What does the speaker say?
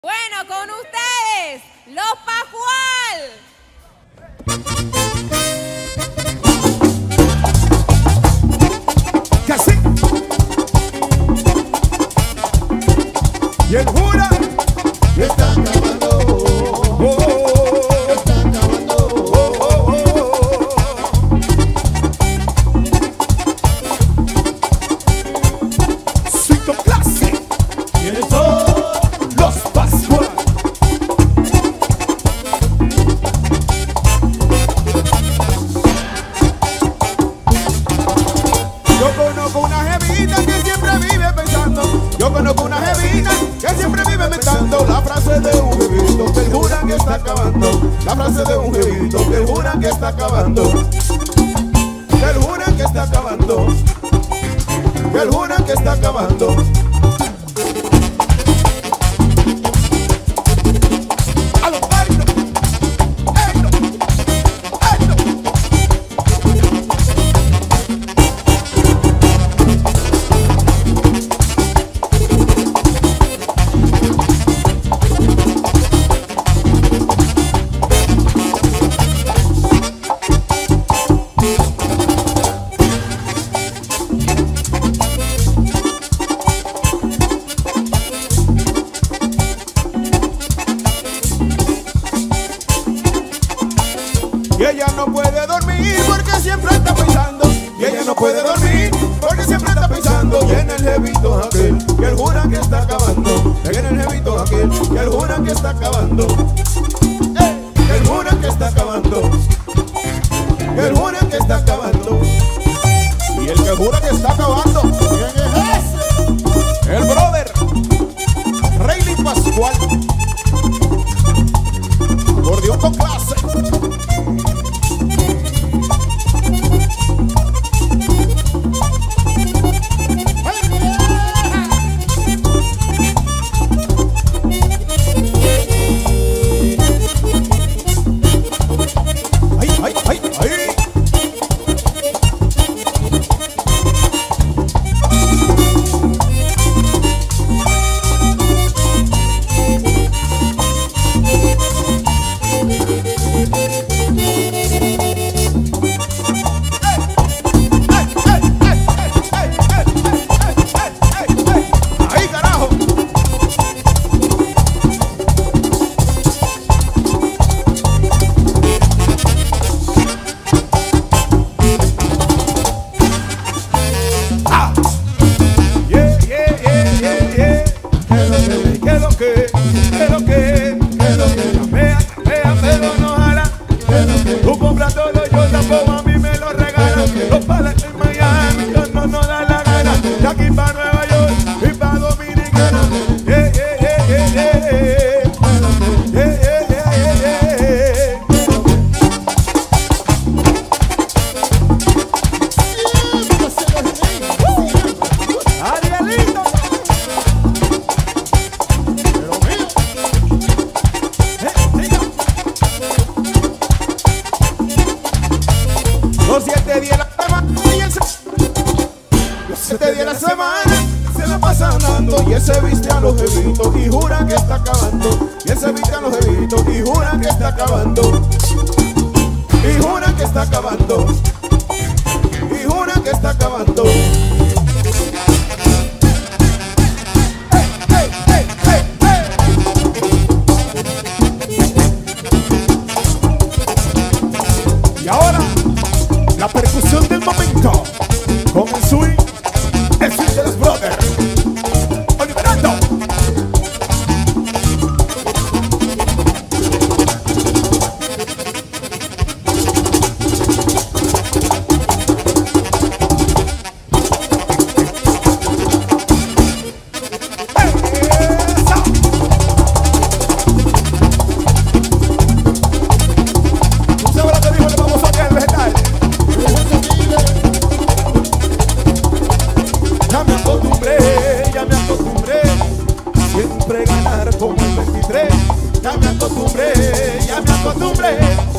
Bueno, con ustedes, los Pascual. Que así. Y el jura está acabando. Está acabando. Cinco clase. ¿Quiénes son? Los Pascual. Yo conozco una jevita que siempre vive pensando. Yo conozco una jevita que siempre vive inventando la frase de un jevito que jura que está acabando. La frase de un jevito que jura que está acabando. Que jura que está acabando. Que jura que está acabando. Y ella no puede dormir porque siempre está pensando. Y ella no puede dormir porque siempre está pensando. Y en el jevito aquel que él jura que está acabando. Y en el jevito aquel que él jura que está acabando. Que él jura que está acabando. Que él jura que está acabando. Y el que jura que está acabando, ¿quién es ese? El brother Rayleigh Pascual. Acordeón con clase. Tú compras todo, yo tampoco, a mí me lo regalan. Los palas en Miami, yo no nos da la gana. De aquí para Nueva York y para Dominicana. Arielito. Los 7 días de la semana, los 7 días de la semana se la pasa andando. Y él se viste a los jevitos y jura que está acabando. Y él se viste a los jevitos y jura que está acabando. Y jura que está acabando. Y jura que está acabando. Y ahora la percusión del momento con el swing de los brothers. Oliverando. ¿Tú sabes lo que dijo el famoso aquel vegetal? Ya me acostumbré, siempre ganar como el 23. Ya me acostumbré,